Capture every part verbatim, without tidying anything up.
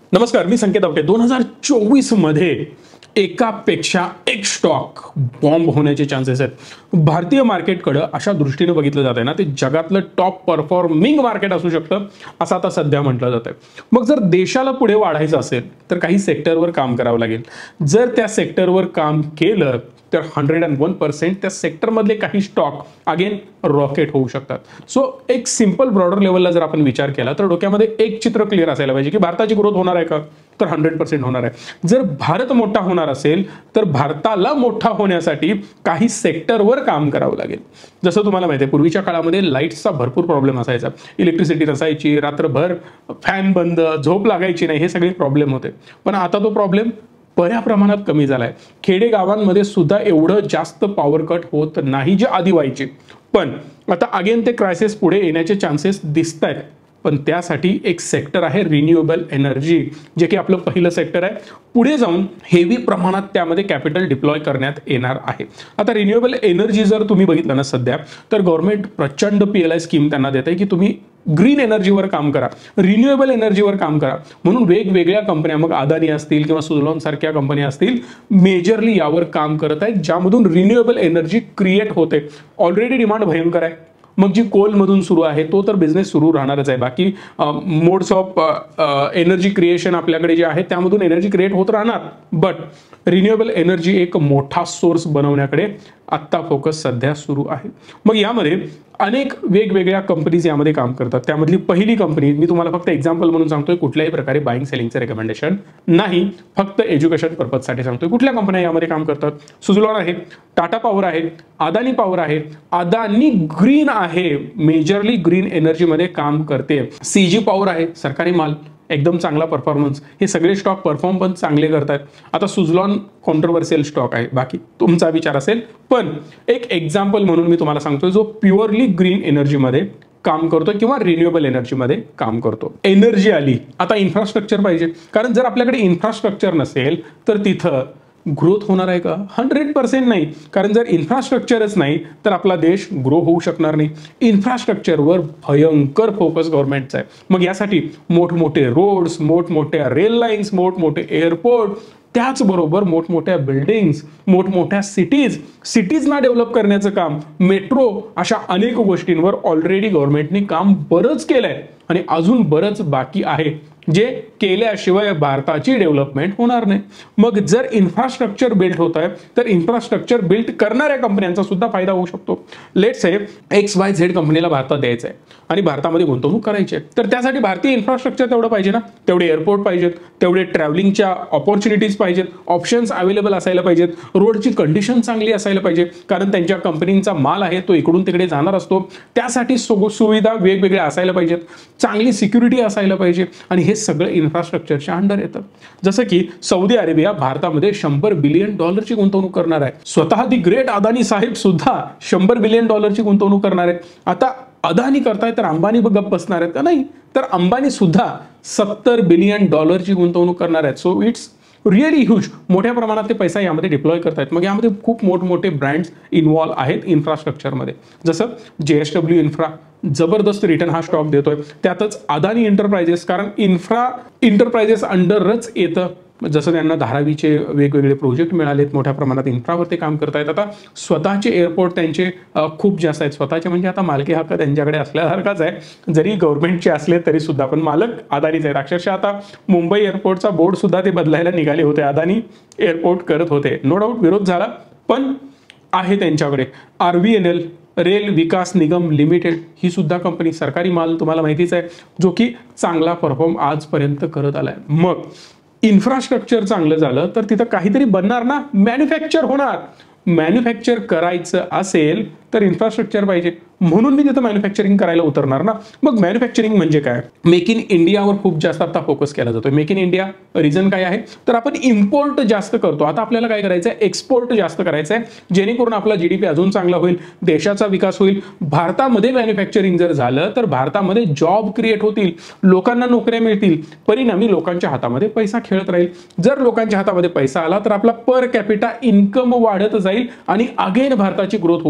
नमस्कार, मी संकेत आवटे. दोन हजार चोवीस मध्ये एकापेक्षा एक स्टॉक बॉम्ब होण्याचे चान्सेस आहेत. भारतीय मार्केटकडे अशा दृष्टीने बघितलं जात आहे ना, ते जगातलं टॉप परफॉर्मिंग मार्केट असू शकतं असं आता सध्या म्हटलं जात आहे. मग जर देशाला पुढे वाढायचं असेल तर काही सेक्टरवर काम करावं लागेल. जर त्या सेक्टरवर काम केलं तर हंड्रेड अँड वन पर्सेंट त्या सेक्टरमधले काही स्टॉक अगेन रॉकेट होऊ शकतात. सो एक सिंपल ब्रॉडर लेवलला जर आपण विचार केला तर डोक्यामध्ये एक चित्र क्लिअर असायला पाहिजे की भारताची ग्रोथ होणार आहे का, तर हंड्रेड पर्सेंट होणार आहे. जर भारत मोठा होणार असेल तर भारताला मोठा होण्यासाठी काही सेक्टरवर काम करावं लागेल. जसं तुम्हाला माहिती आहे, पूर्वीच्या काळामध्ये लाईट्सचा भरपूर प्रॉब्लेम असायचा. इलेक्ट्रिसिटी नसायची, रात्रभर फॅन बंद, झोप लागायची नाही, हे सगळे प्रॉब्लेम होते. पण आता तो प्रॉब्लेम बऱ्या प्रमाणात कमी झालाय. खेडेगावांमध्ये सुद्धा एवढं जास्त पॉवर कट होत नाही जे आधी व्हायचे. पण आता अगेन ते क्रायसिस पुढे येण्याचे चान्सेस दिसत आहेत. पण त्यासाठी एक सेक्टर आहे रिन्युएबल एनर्जी, जे की आपलं पहिलं सेक्टर आहे. पुढे जाऊन हेवी प्रमाणात त्यामध्ये कॅपिटल डिप्लॉय करण्यात येणार आहे. आता रिन्युएबल एनर्जी जर तुम्ही बघितलं ना सध्या, तर गव्हर्नमेंट प्रचंड पी एल आय स्कीम त्यांना देत आहे की तुम्ही ग्रीन एनर्जीवर काम करा, रिन्युएबल एनर्जीवर काम करा. म्हणून वेगवेगळ्या कंपन्या, मग अदानी असतील किंवा सुझलॉन सारख्या कंपन्या असतील, मेजरली यावर काम करत आहेत, ज्यामधून रिन्युएबल एनर्जी क्रिएट होते. ऑलरेडी डिमांड भयंकर आहे. मग जी कोलमधून सुरू आहे तो तर बिझनेस सुरू राहणारच आहे. बाकी मोड्स ऑफ एनर्जी क्रिएशन आपल्याकडे जे आहे त्यामधून एनर्जी क्रिएट होत राहणार. बट रिन्युएबल एनर्जी एक मोठा सोर्स बनवण्याकडे आत्ता फोकस सध्या सुरू आहे. मग यामध्ये अनेक वेगवेगळ्या कंपनीज यामध्ये काम करतात. त्यामधली पहिली कंपनी मी तुम्हाला फक्त एक्झाम्पल म्हणून सांगतोय, कुठल्याही प्रकारे बाईंग सेलिंगचं रेकमेंडेशन नाही, फक्त एज्युकेशन पर्पजसाठी सांगतोय. कुठल्या कंपन्या यामध्ये काम करतात? सुझलॉन आहे, टाटा पॉवर आहे, अदानी पॉवर आहे. अदानी ग्रीन आहे, मेजरली ग्रीन एनर्जीमध्ये काम करते. सीजी पॉवर आहे, सरकारी माल, एकदम चांगला परफॉर्मन्स. हे सगळे स्टॉक परफॉर्म पण चांगले करतात. आता सुझलॉन कॉन्ट्रोवर्शियल स्टॉक आहे, बाकी तुमचा विचार असेल. पण एक एक्झाम्पल म्हणून मी तुम्हाला सांगतोय जो प्युअरली ग्रीन एनर्जीमध्ये काम करतो किंवा रिन्युएबल एनर्जीमध्ये काम करतो. एनर्जी आली, आता इन्फ्रास्ट्रक्चर पाहिजे. कारण जर आपल्याकडे इन्फ्रास्ट्रक्चर नसेल तर तिथं ग्रोथ होणार आहे का? हंड्रेड पर्सेंट नाही. कारण जर इन्फ्रास्ट्रक्चरच नाही तर आपला देश ग्रो होऊ शकणार नाही. इन्फ्रास्ट्रक्चरवर भयंकर फोकस गव्हर्नमेंटचा आहे. मग यासाठी मोठमोठे रोड्स, मोठमोठ्या रेल लाईन्स, मोठमोठे एअरपोर्ट, त्याचबरोबर मोठमोठ्या बिल्डिंग्स, मोठमोठ्या सिटीज, सिटीजना डेव्हलप करण्याचं काम, मेट्रो, अशा अनेक गोष्टींवर ऑलरेडी गव्हर्नमेंटने काम बरंच केलंय आणि अजून बरंच बाकी आहे, जे केल्याशिवाय भारताची डेव्हलपमेंट होणार नाही. मग जर इन्फ्रास्ट्रक्चर बिल्ड होत आहे तर इन्फ्रास्ट्रक्चर बिल्ड करणाऱ्या कंपन्यांचा सुद्धा फायदा होऊ शकतो. Let's say X Y Z कंपनीला भारतात द्यायचं आहे आणि भारतामध्ये गुंतवणूक करायची आहे, तर त्यासाठी भारतीय इन्फ्रास्ट्रक्चर तेवढं पाहिजे ना. तेवढे एअरपोर्ट पाहिजेत, तेवढे ट्रॅव्हलिंगच्या ऑपॉर्च्युनिटीज पाहिजेत, ऑप्शन्स अवेलेबल असायला पाहिजेत, रोडची कंडिशन चांगली असायला पाहिजे. कारण त्यांच्या कंपनीचा माल आहे तो इकडून तिकडे जाणार असतो, त्यासाठी सुविधा वेगवेगळ्या असायला पाहिजेत, चांगली सिक्युरिटी असायला पाहिजे. आणि हे सगळं इन्फ्रास्ट्रक्चरच्या अंडर येतं. जसं की सौदी अरेबिया भारतामध्ये शंभर बिलियन डॉलरची गुंतवणूक करणार आहे. स्वतः दी ग्रेट अदानी साहेब सुद्धा शंभर बिलियन डॉलरची गुंतवणूक करणार आहेत. आता अदानी करताय तर अंबानी गप्प बसणार आहेत का? नाही, तर अंबानी सुद्धा सत्तर बिलियन डॉलरची गुंतवणूक करणार आहेत. So it's really huge. मोठ्या प्रमाणात ते पैसा यामध्ये डिप्लॉय करतायत. मग यामध्ये खूप मोठमोठे ब्रँड्स इन्व्हॉल्व आहेत इन्फ्रास्ट्रक्चरमध्ये. जसं जे एस डब्ल्यू इन्फ्रा जबरदस्त रिटर्न हा स्टॉक देतोय. त्यातच अदानी एंटरप्राइजेस, कारण इन्फ्रा एंटरप्राइजेस अंडरच येतं. जसं त्यांना धारावीचे वेगवेगळे प्रोजेक्ट मिळालेत, मोठ्या प्रमाणात इन्फ्रावर ते काम करतायत. आता स्वतःचे एअरपोर्ट त्यांचे खूप जास्त आहेत. स्वतःचे म्हणजे आता मालकी हक्क त्यांच्याकडे असल्यासारखाच आहे, जरी गव्हर्नमेंटचे असले तरी सुद्धा. पण मालक अदानीच आहेत. अक्षरशः आता मुंबई एअरपोर्टचा बोर्ड सुद्धा ते बदलायला निघाले होते. अदानी एअरपोर्ट करत होते. नो डाऊट विरोध झाला, पण आहे त्यांच्याकडे. R V N L, Rail Vikas Nigam Limited, ही सुद्धा कंपनी सरकारी माल तुम्हाला माहितीच आहे, जो की चांगला परफॉर्म आजपर्यंत करत आलाय. मग इन्फ्रास्ट्रक्चर चांगलं झालं तर तिथं काहीतरी बनणार ना, मॅन्युफॅक्चर होणार. मॅन्युफॅक्चर करायचं असेल तर इन्फ्रास्ट्रक्चर पाहिजे, म्हणून मी तिथं मॅन्युफॅक्चरिंग करायला उतरणार ना. मग मॅन्युफॅक्चरिंग म्हणजे काय? मेक इन इंडियावर खूप जास्त आता फोकस केला जातो. मेक इन इंडिया रिझन काय आहे, तर आपण इम्पोर्ट जास्त करतो. आता आपल्याला काय करायचं आहे, एक्सपोर्ट जास्त करायचं आहे, जेणेकरून आपला जीडीपी अजून चांगला होईल, देशाचा विकास होईल. भारतामध्ये मॅन्युफॅक्चरिंग जर झालं तर भारतामध्ये जॉब क्रिएट होतील, लोकांना नोकऱ्या मिळतील, परिणामी लोकांच्या हातामध्ये पैसा खेळत राहील. जर लोकांच्या हातामध्ये पैसा आला तर आपला पर कॅपिटा इन्कम वाढत जाईल आणि अगेन भारताची ग्रोथ होऊ शकते.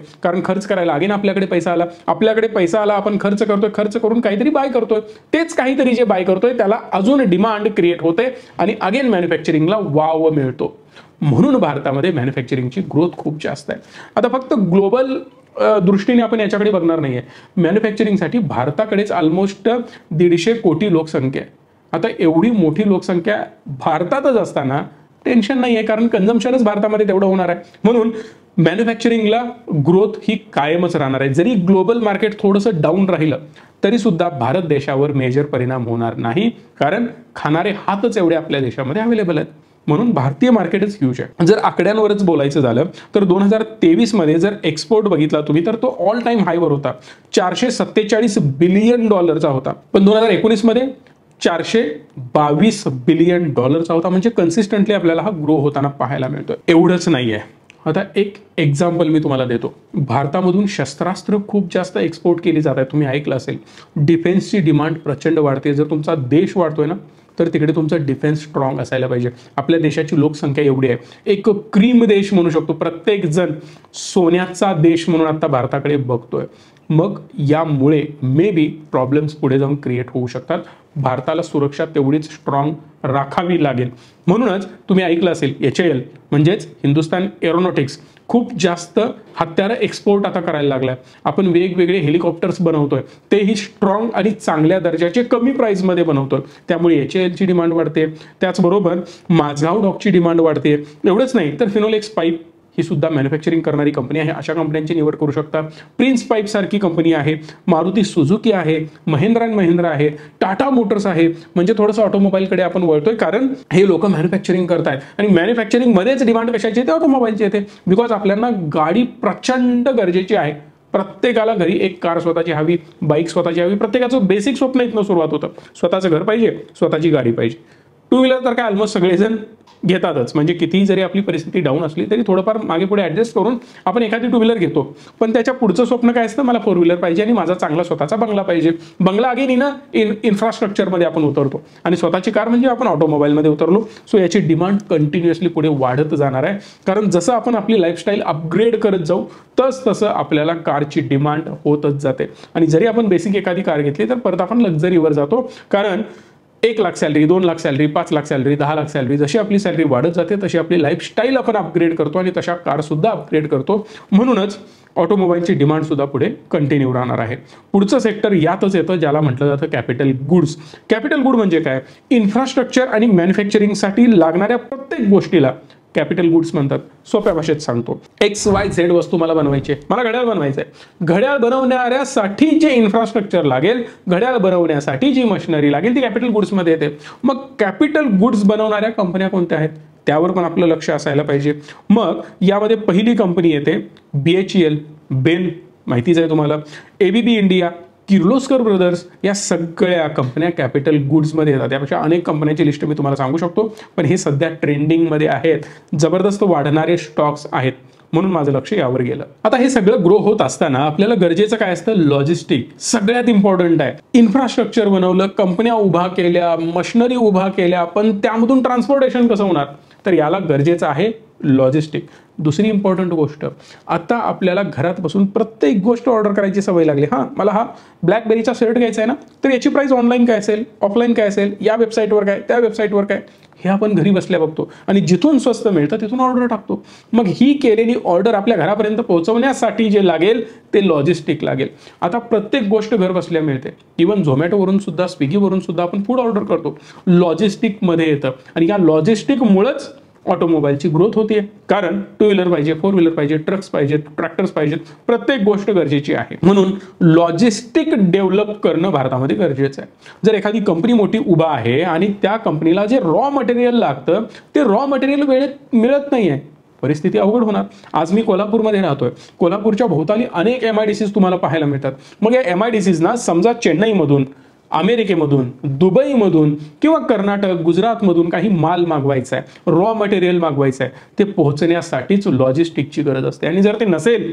कारण खर्च करायला अगेन आपल्याकडे पैसा आला, आपल्याकडे पैसा आला, आपण खर्च करतोय, खर्च करून काहीतरी बाय करतोय, तेच काहीतरी जे बाय करतोय त्याला अजून डिमांड क्रिएट होते आणि अगेन मॅन्युफॅक्चरिंगला वाव मिळतो. म्हणून भारतामध्ये मॅन्युफॅक्चरिंगची ग्रोथ खूप जास्त आहे. आता फक्त ग्लोबल दृष्टीने आपण याच्याकडे बघणार नाहीये. मॅन्युफॅक्चरिंगसाठी भारताकडेच ऑलमोस्ट दीडशे कोटी लोकसंख्या आहे. आता एवढी मोठी लोकसंख्या भारतातच असताना टेन्शन नाही आहे, कारण कन्झम्पशनच भारतामध्ये तेवढं होणार आहे. म्हणून मॅन्युफॅक्चरिंगला ग्रोथ ही कायमच राहणार आहे. जरी ग्लोबल मार्केट थोडंसं डाऊन राहिलं तरी सुद्धा भारत देशावर मेजर परिणाम होणार नाही, कारण खाणारे हातच एवढे आपल्या देशामध्ये अवेलेबल आहेत. म्हणून भारतीय मार्केटच ह्यूज आहे. जर आकड्यांवरच बोलायचं झालं तर दोन हजार तेवीस मध्ये जर एक्सपोर्ट बघितला तुम्ही तर तो ऑल टाइम हायवर होता, चारशे सत्तेचाळीस बिलियन डॉलरचा होता. पण दोन हजार एकोणीस मध्ये चारशे बावीस बिलियन डॉलरचा होता. म्हणजे कन्सिस्टंटली आपल्याला हा ग्रो होताना पाहायला मिळतोय. एवढंच नाहीये, आता एक एक्झाम्पल मी तुम्हाला देतो. भारतामधून शस्त्रास्त्र खूप जास्त एक्सपोर्ट केली जात आहे. तुम्ही ऐकलं असेल, डिफेन्सची डिमांड प्रचंड वाढते. जर तुमचा देश वाढतोय ना तर तिकडे तुमचं डिफेन्स स्ट्रॉंग असायला पाहिजे. आपल्या देशाची लोकसंख्या एवढी आहे, एक क्रीम देश म्हणू शकतो. प्रत्येक जण सोन्याचा देश म्हणून आता भारताकडे बघतोय. मग यामुळे मे बी प्रॉब्लेम्स पुढे जाऊन क्रिएट होऊ शकतात. भारताला सुरक्षा तेवढीच स्ट्रॉंग राखावी लागेल. म्हणूनच तुम्ही ऐकलं असेल एच ए एल म्हणजेच हिंदुस्तान एरोनॉटिक्स खूप जास्त हत्यारं एक्सपोर्ट आता करायला लागलाय. आपण वेगवेगळे हेलिकॉप्टर्स बनवतोय, तेही स्ट्रॉंग आणि चांगल्या दर्जाचे कमी प्राइसमध्ये बनवतोय. त्यामुळे एच ए एलची डिमांड वाढते. त्याचबरोबर माझगाव डॉकची डिमांड वाढते. एवढंच नाही तर फिनोलेक्स पाईप ही सुद्धा मॅन्युफॅक्चरिंग करणारी कंपनी आहे. अशा कंपन्यांची निवड करू शकता. प्रिन्स पाईप सारखी कंपनी आहे, मारुती सुझुकी आहे, महिंद्रा अँड महिंद्रा आहे, टाटा मोटर्स आहे. म्हणजे थोडंसं ऑटोमोबाईलकडे आपण वळतोय, कारण हे लोक मॅन्युफॅक्चरिंग करतायत. आणि मॅन्युफॅक्चरिंग मध्येच डिमांड कशाची येते? ऑटोमोबाईलची येते. बिकॉज आपल्याला गाडी प्रचंड गरजेची आहे. प्रत्येकाला घरी एक कार स्वतःची हवी, बाईक स्वतःची हवी. प्रत्येकाचं बेसिक स्वप्न इथनं सुरुवात होतं. स्वतःचं घर पाहिजे, स्वतःची गाडी पाहिजे. टू व्हीलर तर काय ऑलमोस्ट सगळेजण घेतातच. म्हणजे कितीही जरी आपली परिस्थिती डाऊन असली तरी थोडंफार मागे पुढे ऍडजस्ट करून आपण एखादी टू व्हीलर घेतो. पण त्याच्या पुढचं स्वप्न काय असतं? मला फोर व्हीलर पाहिजे आणि माझा चांगला स्वतःचा बंगला पाहिजे. बंगला अगेन ना इन इन्फ्रास्ट्रक्चरमध्ये आपण उतरतो आणि स्वतःची कार म्हणजे आपण ऑटोमोबाईलमध्ये उतरलो. सो याची डिमांड कंटिन्युअसली पुढे वाढत जाणार आहे. कारण जसं आपण आपली लाईफस्टाईल अपग्रेड करत जाऊ तस तसं आपल्याला कारची डिमांड होतच जाते. आणि जरी आपण बेसिक एखादी कार घेतली तर परत आपण लक्झरीवर जातो. कारण एक लाख सॅलरी, दोन लाख सॅलरी, पाच लाख सॅलरी, दहा लाख सॅलरी, जशी आपली सॅलरी वाढत जाते तशी आपली लाईफस्टाईल आपण अपग्रेड करतो आणि तशा कार सुद्धा अपग्रेड करतो. म्हणूनच ऑटोमोबाईलची डिमांड सुद्धा पुढे कंटिन्यू राहणार आहे. पुढचं सेक्टर यातच येतं ज्याला म्हटलं जातं कॅपिटल गुड्स. कॅपिटल गुड म्हणजे काय? इन्फ्रास्ट्रक्चर आणि मॅन्युफॅक्चरिंगसाठी लागणाऱ्या प्रत्येक गोष्टीला कॅपिटल गुड्स म्हणतात. सोप्या भाषेत सांगतो, एक्स वाय झेड वस्तू मला बनवायची आहे. मला घड्याळ बनवायचं आहे. घड्याळ बनवण्यासाठी जे इन्फ्रास्ट्रक्चर लागेल, घड्याळ बनवण्यासाठी जी मशिनरी लागेल ती कॅपिटल गुड्समध्ये येते. मग कॅपिटल गुड्स बनवणाऱ्या कंपन्या कोणत्या आहेत त्यावर पण आपलं लक्ष असायला पाहिजे. मग यामध्ये पहिली कंपनी येते B H E L, BHEL माहितीच आहे तुम्हाला, एबीबी इंडिया, किर्लोस्कर ब्रदर्स. या सगळ्या कंपन्या कॅपिटल गुड्समध्ये येतात. त्यापेक्षा अनेक कंपन्यांची लिस्ट मी तुम्हाला सांगू शकतो, पण हे सध्या ट्रेंडिंगमध्ये आहेत, जबरदस्त वाढणारे स्टॉक्स आहेत. म्हणून माझं लक्ष यावर गेलं. आता हे सगळं ग्रो होत असताना आपल्याला गरजेचं काय असतं? लॉजिस्टिक सगळ्यात इम्पॉर्टंट आहे. इन्फ्रास्ट्रक्चर बनवलं, कंपन्या उभा केल्या, मशिनरी उभा केल्या, पण त्यामधून ट्रान्सपोर्टेशन कसं होणार? तर याला गरजेचं आहे लॉजिस्टिक. दुसरी इम्पॉर्टंट गोष्ट, आता आपल्याला घरात बसून प्रत्येक गोष्ट ऑर्डर करायची सवय लागली. हां, मला हा ब्लॅकबेरीचा शर्ट घ्यायचा आहे ना, तर याची प्राइस ऑनलाईन काय असेल, ऑफलाईन काय असेल, या वेबसाईटवर काय, त्या वेबसाईटवर काय, हे आपण घरी बसल्या बघतो आणि जिथून स्वस्त मिळतं तिथून ऑर्डर टाकतो. मग ही केलेली ऑर्डर आपल्या घरापर्यंत पोहोचवण्यासाठी जे लागेल ते लॉजिस्टिक लागेल. आता प्रत्येक गोष्ट घर बसल्या मिळते. इव्हन झोमॅटोवरून सुद्धा, स्विगीवरून सुद्धा आपण फूड ऑर्डर करतो. लॉजिस्टिकमध्ये येतं आणि या लॉजिस्टिकमुळेच ऑटोमोबाईलची ग्रोथ होते. कारण टू व्हीलर पाहिजे, फोर व्हीलर पाहिजे, ट्रक्स पाहिजेत, ट्रॅक्टर्स पाहिजेत, प्रत्येक गोष्ट गरजेची आहे. म्हणून लॉजिस्टिक डेव्हलप करणं भारतामध्ये गरजेचं आहे. जर एखादी कंपनी मोठी उभा आहे आणि त्या कंपनीला जे रॉ मटेरियल लागतं ते रॉ मटेरियल वेळेत मिळत नाहीये, परिस्थिती अवघड होणार. आज मी कोल्हापूरमध्ये राहतोय. कोल्हापूरच्या भोवताली अनेक एम आय डी सीज तुम्हाला पाहायला मिळतात. मग या एम आय डी सीज ना समजा चेन्नईमधून, अमेरिकेमधून, दुबईमधून किंवा कर्नाटक, गुजरातमधून काही माल मागवायचा आहे, रॉ मटेरियल मागवायचं आहे, ते पोहोचण्यासाठीच लॉजिस्टिकची गरज असते. आणि जर ते नसेल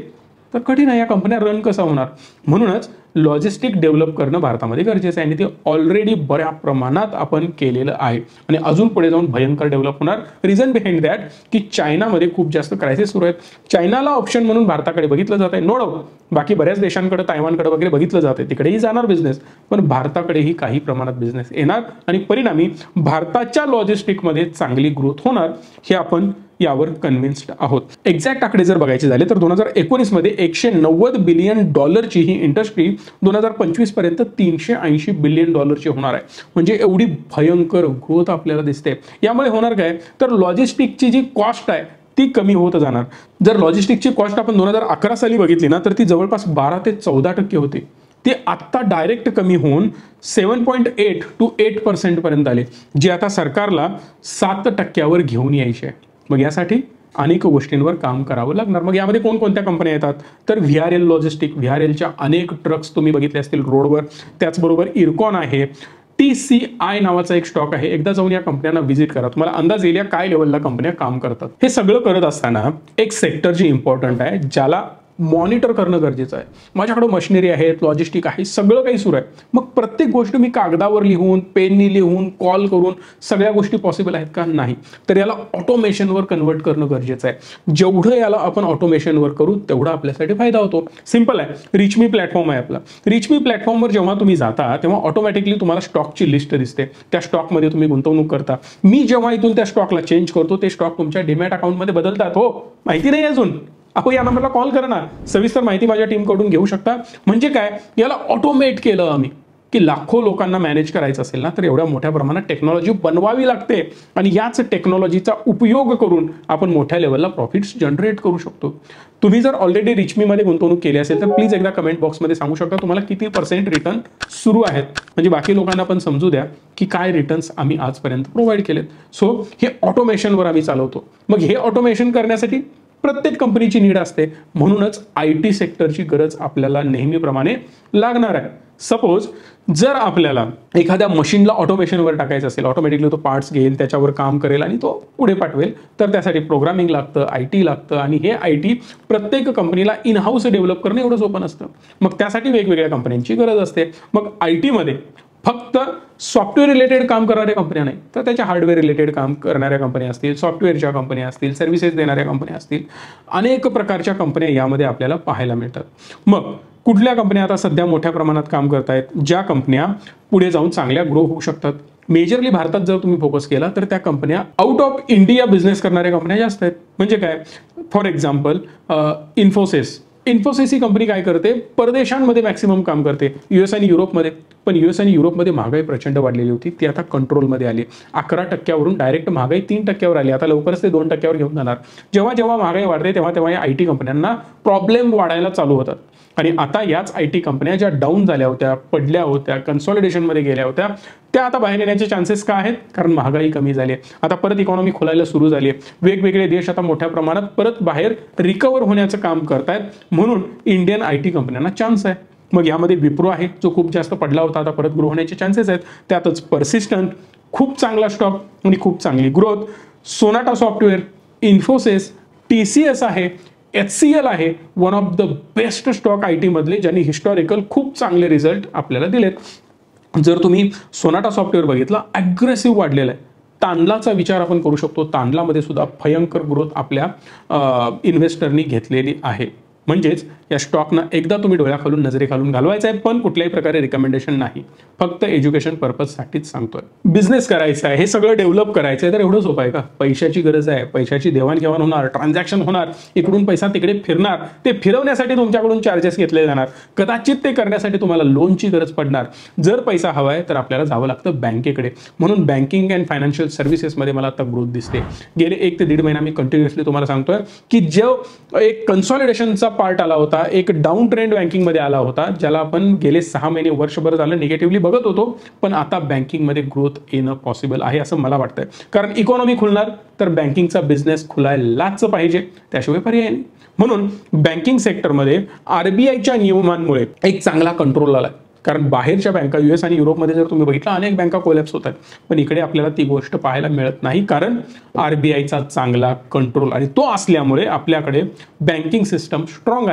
तर कठीण आहे, या कंपन्या रन कसं होणार. म्हणूनच लॉजिस्टिक डेव्हलप करणं भारतामध्ये गरजेचं आहे आणि ते ऑलरेडी बऱ्या प्रमाणात आपण केलेलं आहे आणि अजून पुढे जाऊन भयंकर डेव्हलप होणार. रिझन बिहाइंड दॅट की चायनामध्ये खूप जास्त क्रायसिस सुरू आहेत. चायनाला ऑप्शन म्हणून भारताकडे बघितलं जात आहे, नो डाऊट. बाकी बऱ्याच देशांकडे, तायवानकडे वगैरे बघितलं जाते, तिकडेही जाणार बिझनेस, पण भारताकडेही काही प्रमाणात बिझनेस येणार आणि परिणामी भारताच्या लॉजिस्टिकमध्ये चांगली ग्रोथ होणार, हे आपण यावर कन्व्हिन्स्ड आहोत. एक्झॅक्ट आकडे जर बघायचे झाले तर दोन हजार एकोणीस मध्ये एकशे नव्वद बिलियन डॉलरची ही इंडस्ट्री दोन हजार पंचवीस पर्यंत तीनशे ऐंशी बिलियन डॉलरची होणार आहे. म्हणजे एवढी भयंकर ग्रोथ आपल्याला दिसते. यामुळे होणार काय, तर लॉजिस्टिकची जी कॉस्ट आहे ती कमी होत जाणार. जर लॉजिस्टिकची कॉस्ट आपण दोन हजार अकरा साली बघितली ना, तर ती जवळपास बारा ते चौदा टक्के होती. ते आत्ता डायरेक्ट कमी होऊन seven point eight two eight percent पर्यंत आले, जे आता सरकारला सात टक्क्यावर घेऊन यायचे आहे. मग यासाठी अनेक गोष्टींवर काम करावं लागणार. मग यामध्ये कोणकोणत्या कंपन्या येतात, तर V R L logistic, V R एलच्या अनेक ट्रक्स तुम्ही बघितले असतील रोडवर. त्याचबरोबर इरकॉन आहे, टी सी आय नावाचा एक स्टॉक आहे. एकदा जाऊन या कंपन्यांना व्हिजिट करा, तुम्हाला अंदाज येईल या काय लेवलला कंपन्या काम करतात. हे सगळं करत असताना एक सेक्टर जी इम्पॉर्टंट आहे, ज्याला मॉनिटर करणं गरजेचं आहे. माझ्याकडे मशिनरी आहेत, लॉजिस्टिक आहे, सगळं काही सुरू आहे. मग प्रत्येक गोष्ट मी कागदावर लिहून, पेननी लिहून, कॉल करून सगळ्या गोष्टी पॉसिबल आहेत का, नाही. तर याला ऑटोमेशनवर कन्वर्ट करणं गरजेचं आहे. जेवढं याला आपण ऑटोमेशनवर करू तेवढा आपल्यासाठी फायदा होतो. सिंपल आहे. रिचमी प्लॅटफॉर्म आहे आपला. रिचमी प्लॅटफॉर्मवर जेव्हा तुम्ही जाता तेव्हा ऑटोमॅटिकली तुम्हाला स्टॉकची लिस्ट दिसते. त्या स्टॉकमध्ये तुम्ही गुंतवणूक करता. मी जेव्हा इथून त्या स्टॉकला चेंज करतो, ते स्टॉक तुमच्या डीमॅट अकाउंटमध्ये बदलतात. हो, माहिती नाही अजून, आपण या नंबरला कॉल करा ना, सविस्तर माहिती माझ्या टीमकडून घेऊ शकता. म्हणजे काय, याला ऑटोमेट केलं आम्ही, की लाखो लोकांना मॅनेज करायचं असेल ना, तर एवढ्या मोठ्या प्रमाणात टेक्नॉलॉजी बनवावी लागते आणि याच टेक्नॉलॉजीचा उपयोग करून आपण मोठ्या लेवलला प्रॉफिट्स जनरेट करू शकतो. तुम्ही जर ऑलरेडी रिचमीमध्ये गुंतवणूक केली असेल तर प्लीज एकदा कमेंट बॉक्समध्ये सांगू शकता तुम्हाला किती पर्सेंट रिटर्न सुरू आहेत, म्हणजे बाकी लोकांना पण समजू द्या की काय रिटर्न्स आम्ही आजपर्यंत प्रोव्हाइड केलेत. सो हे ऑटोमेशनवर आम्ही चालवतो. मग हे ऑटोमेशन करण्यासाठी प्रत्येक कंपनीची नीड असते. म्हणूनच आय टी सेक्टरची गरज आपल्याला नेहमीप्रमाणे लागणार आहे. सपोज जर आपल्याला एखाद्या मशीनला ऑटोमेशनवर टाकायचं असेल, ऑटोमॅटिकली तो पार्ट्स घेईल, त्याच्यावर काम करेल आणि तो पुढे पाठवेल, तर त्यासाठी प्रोग्रामिंग लागतं, आय टी लागतं आणि हे आय टी प्रत्येक कंपनीला इन हाऊस डेव्हलप करणं एवढं सोपं नसतं. मग त्यासाठी वेगवेगळ्या कंपन्यांची गरज असते. मग आय टीमध्ये फक्त सॉफ्टवेअर रिलेटेड काम करणाऱ्या कंपन्या नाही, तर त्याच्या हार्डवेअर रिलेटेड काम करणाऱ्या कंपन्या असतील, सॉफ्टवेअरच्या कंपन्या असतील, सर्व्हिसेस देणाऱ्या कंपन्या असतील, अनेक प्रकारच्या कंपन्या यामध्ये आपल्याला पाहायला मिळतात. मग कुठल्या कंपन्या आता सध्या मोठ्या प्रमाणात काम करतायत, ज्या कंपन्या पुढे जाऊन चांगल्या ग्रो होऊ शकतात. मेजरली भारतात जर तुम्ही फोकस केला तर त्या कंपन्या आउट ऑफ इंडिया बिझनेस करणाऱ्या कंपन्या जास्त आहेत. म्हणजे काय, फॉर एक्झाम्पल इन्फोसिस. इन्फोसिस ही कंपनी काय करते, परदेशांमध्ये मॅक्सिमम काम करते, युएस आणि युरोपमध्ये. पण युएस आणि युरोपमध्ये महागाई प्रचंड वाढलेली होती, ती आता कंट्रोलमध्ये आली. अकरा टक्क्यावरून डायरेक्ट महागाई तीन टक्क्यावर आली. आता लवकरच ते दोन टक्क्यावर घेऊन जाणार. जेव्हा जेव्हा महागाई वाढते तेव्हा तेव्हा या आय टी कंपन्यांना प्रॉब्लेम वाढायला चालू होतात. आणि आता याच आय टी कंपन्या ज्या डाऊन झाल्या होत्या, पडल्या होत्या, कन्सॉलिडेशनमध्ये गेल्या होत्या, त्या आता बाहेर येण्याचे चान्सेस का आहेत, कारण महागाई कमी झाली आहे. आता परत इकॉनॉमी खोलायला सुरू झाली आहे. वेगवेगळे देश आता मोठ्या प्रमाणात परत बाहेर रिकवर होण्याचं काम करतायत. म्हणून इंडियन आय टी कंपन्यांना चान्स आहे. मग यामध्ये विप्रो आहे, जो खूप जास्त पडला होता, आता परत ग्रो होण्याचे चान्सेस आहेत. त्यातच पर्सिस्टंट, खूप चांगला स्टॉक आणि खूप चांगली growth. Sonata software, Infosys, T C S आहे, एच सी एल आहे, one of the best stock I T मधले, ज्यांनी हिस्टॉरिकल खूप चांगले रिझल्ट आपल्याला दिलेत. जर तुम्ही सोनाटा सॉफ्टवेअर बघितला, अग्रेसिव्ह वाढलेला आहे. तांडलाचा विचार आपण करू शकतो. तांडलामध्ये सुद्धा भयंकर ग्रोथ आपल्या इन्व्हेस्टरनी घेतलेली आहे. म्हणजेच या स्टॉकना एकदा तुम्ही डोळ्याखालून नजरेखालून घालवायचं आहे, पण कुठल्याही प्रकारे रिकमेंडेशन नाही, फक्त एज्युकेशन पर्पजसाठीच सांगतोय. बिझनेस करायचा आहे, हे सगळं डेव्हलप करायचं आहे, तर एवढं सोपं आहे का? पैशाची गरज आहे, पैशाची देवाणघेवाण होणार, ट्रान्झॅक्शन होणार, इकडून पैसा तिकडे फिरणार, ते फिरवण्यासाठी तुमच्याकडून चार्जेस घेतले जाणार, कदाचित ते करण्यासाठी तुम्हाला लोनची गरज पडणार. जर पैसा हवा आहे तर आपल्याला जावं लागतं बँकेकडे. म्हणून बँकिंग अँड फायनान्शियल सर्व्हिसेसमध्ये मला आता ग्रोथ दिसते. गेले एक ते दीड महिना मी कंटिन्युअसली तुम्हाला सांगतोय की जो एक कन्सॉलिडेशनचा पार्ट आला होता, एक डाऊन ट्रेंड बँकिंगमध्ये आला होता, ज्याला आपण गेले सहा महिने वर्षभर झालं निगेटिव्हली बघत होतो, पण आता बँकिंगमध्ये ग्रोथ येणं पॉसिबल आहे असं मला वाटतंय. कारण इकॉनॉमी खुलणार तर बँकिंगचा बिझनेस खुलायलाच पाहिजे, त्याशिवाय पर्याय नाही. म्हणून बँकिंग सेक्टरमध्ये आरबीआयच्या नियमांमुळे एक चांगला कंट्रोल आला. कारण बाहेरच्या बँका युएस आणि युरोपमध्ये जर तुम्ही बघितलं, अनेक बँका कोलॅप्स होतात, पण इकडे आपल्याला ती गोष्ट पाहायला मिळत नाही, कारण आरबीआयचा चांगला कंट्रोल, आणि तो असल्यामुळे आपल्याकडे बँकिंग सिस्टम स्ट्रॉंग आहे.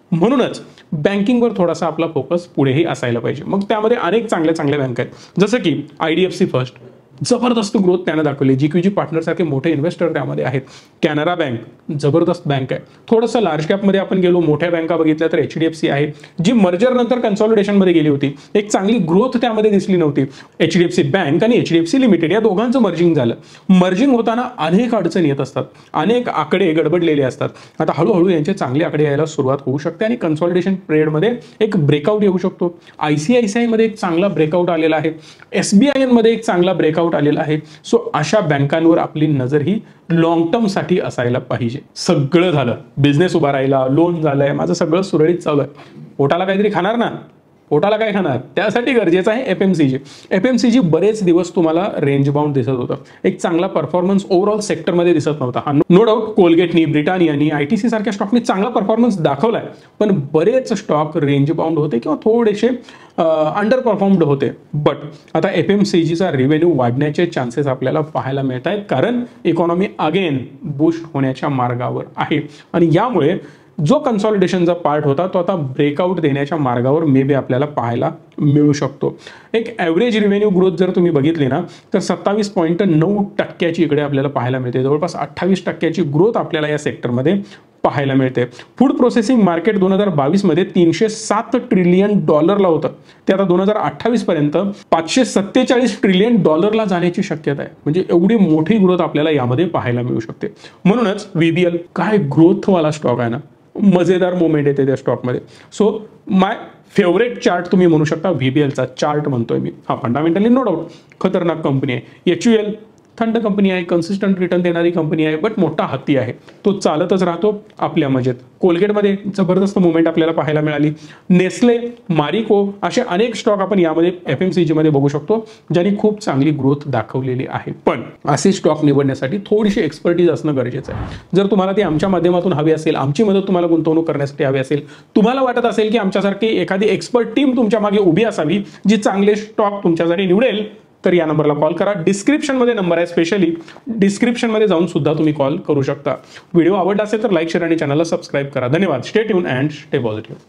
म्हणूनच बँकिंगवर थोडासा आपला फोकस पुढेही असायला पाहिजे. मग त्यामध्ये अनेक चांगल्या चांगल्या बँक आहेत, जसं की I D F C first, जबरदस्त ग्रोथ त्यानं दाखवली. जी क्यू जी पार्टनर सारखे मोठे इन्व्हेस्टर त्यामध्ये आहेत. कॅनरा बँक जबरदस्त बँक आहे. थोडंसं लार्ज कॅपमध्ये आपण गेलो, मोठ्या बँका बघितल्या तर एच डी एफ सी आहे, जी मर्जर नंतर कन्सॉलिडेशनमध्ये गेली होती. एक चांगली ग्रोथ त्यामध्ये दिसली नव्हती. H D F C bank आणि H D F C limited या दोघांचं मर्जिंग झालं. मर्जिंग होताना अनेक अडचणी येत असतात, अनेक आकडे गडबडलेले असतात. आता हळूहळू यांचे चांगले आकडे यायला सुरुवात होऊ शकते आणि कन्सॉलिडेशन पिरियडमध्ये एक ब्रेकआउट येऊ शकतो. I C I C I मध्ये एक चांगला ब्रेकआउट आलेला आहे. एस बी आय मध्ये एक चांगला ब्रेकआउट आलेला आहे. सो अशा बँकांवर आपली नजर ही लॉंग टर्म साठी असायला पाहिजे. सगळं झालं, बिझनेस उभा राहिला, लोन झालंय, माझं सगळं सुरळीत चालू आहे, पोटाला काहीतरी खाणार ना, पोटाला काय खाणार, त्यासाठी गरजेचं आहे एफएमसीजी. एफएमसीजी बरेच दिवस तुम्हाला रेंज बाउंड दिसत होतं, एक चांगला परफॉर्मन्स ओव्हरऑल सेक्टरमध्ये दिसत नव्हता. नो डाऊट कोलगेटनी, ब्रिटानियानी, आयटीसी सारख्या स्टॉकनी चांगला परफॉर्मन्स दाखवलाय, पण बरेच स्टॉक रेंज बाउंड होते किंवा थोडेसे अंडर परफॉर्म्ड होते. बट आता एफएमसीजीचा रिव्हेन्यू वाढण्याचे चान्सेस आपल्याला पाहायला मिळत आहेत, कारण इकॉनॉमी अगेन बूस्ट होण्याच्या मार्गावर आहे आणि यामुळे जो कन्सॉलिडेशनचा पार्ट होता तो आता ब्रेकआउट देण्याच्या मार्गावर मे बी आपल्याला पाहायला मिळू शकतो. एक ॲव्हरेज रिव्हेन्यू ग्रोथ जर तुम्ही बघितली ना तर सत्तावीस पॉईंट नऊ टक्क्याची इकडे आपल्याला पाहायला मिळते. जवळपास अठ्ठावीस टक्क्याची ग्रोथ आपल्याला या सेक्टरमध्ये पाहायला मिळते. फूड प्रोसेसिंग मार्केट दोन हजार बावीस मध्ये तीनशे सात ट्रिलियन डॉलरला होतं, ते आता दोन हजार अठ्ठावीस पर्यंत पाचशे सत्तेचाळीस ट्रिलियन डॉलरला जाण्याची शक्यता आहे. म्हणजे एवढी मोठी ग्रोथ आपल्याला यामध्ये पाहायला मिळू शकते. म्हणूनच व्हीबीएल काय ग्रोथवाला स्टॉक आहे ना, मजेदार मोमेंट येते त्या स्टॉकमध्ये. सो माय फेवरेट चार्ट तुम्ही म्हणू शकता, व्हीबीएलचा चार्ट म्हणतोय मी. हा फंडामेंटली नो डाऊट खतरनाक कंपनी आहे. एच यू एल थंड कंपनी आहे, कन्सिस्टंट रिटर्न देणारी कंपनी आहे, बट मोठा हत्ती आहे, तो चालतच राहतो आपल्या मजेत. कोलगेटमध्ये जबरदस्त मुवमेंट आपल्याला पाहायला मिळाली. नेस्ले, मारिको असे अनेक स्टॉक आपण यामध्ये एफएमसीजी मध्ये बघू शकतो, ज्यांनी खूप चांगली ग्रोथ दाखवलेली आहे. पण असे स्टॉक निवडण्यासाठी थोडीशी एक्सपर्टीज असणं गरजेचं आहे. जर तुम्हाला ती आमच्या माध्यमातून हवी असेल, आमची मदत तुम्हाला गुंतवणूक करण्यासाठी हवी असेल, तुम्हाला वाटत असेल की आमच्यासारखी एखादी एक्सपर्ट टीम तुमच्या मागे उभी असावी जी चांगले स्टॉक तुमच्यासाठी निवडेल, तर या नंबरला कॉल करा. डिस्क्रिप्शनमध्ये नंबर आहे, स्पेशली डिस्क्रिप्शनमध्ये जाऊन सुद्धा तुम्ही कॉल करू शकता. व्हिडिओ आवडला असेल तर लाईक, शेअर आणि चॅनलला सबस्क्राईब करा. धन्यवाद. Stay tune and stay positive.